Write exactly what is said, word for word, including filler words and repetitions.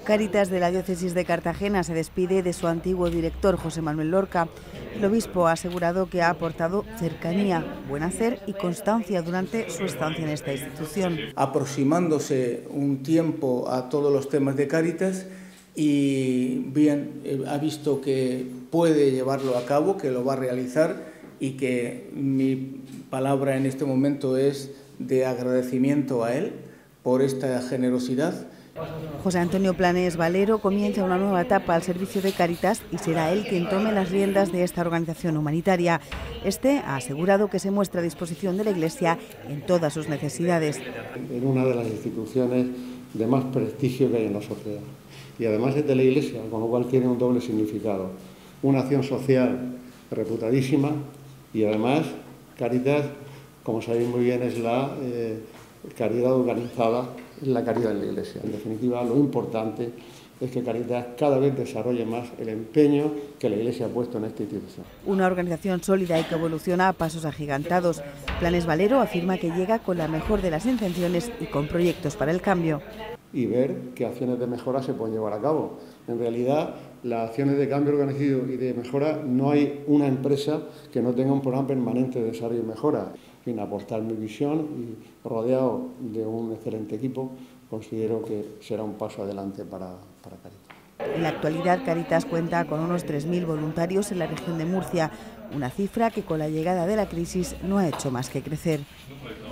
Cáritas de la diócesis de Cartagena se despide de su antiguo director, José Manuel Lorca. El obispo ha asegurado que ha aportado cercanía, buen hacer y constancia durante su estancia en esta institución. Aproximándose un tiempo a todos los temas de Cáritas y bien, ha visto que puede llevarlo a cabo, que lo va a realizar y que mi palabra en este momento es de agradecimiento a él por esta generosidad. José Antonio Planés Valero comienza una nueva etapa al servicio de Cáritas y será él quien tome las riendas de esta organización humanitaria. Este ha asegurado que se muestra a disposición de la Iglesia en todas sus necesidades. En una de las instituciones de más prestigio que hay en la sociedad. Y además es de la Iglesia, con lo cual tiene un doble significado. Una acción social reputadísima y además Cáritas, como sabéis muy bien, es la eh, caridad organizada, es la caridad en la Iglesia. En definitiva, lo importante es que Cáritas cada vez desarrolle más el empeño que la Iglesia ha puesto en esta institución. Una organización sólida y que evoluciona a pasos agigantados. Planés Valero afirma que llega con la mejor de las intenciones y con proyectos para el cambio. Y ver qué acciones de mejora se pueden llevar a cabo. En realidad, las acciones de cambio organizado y de mejora, no hay una empresa que no tenga un programa permanente de desarrollo y mejora. En aportar mi visión y rodeado de un excelente equipo, considero que será un paso adelante para, para Cáritas. En la actualidad, Cáritas cuenta con unos tres mil voluntarios en la región de Murcia, una cifra que con la llegada de la crisis no ha hecho más que crecer.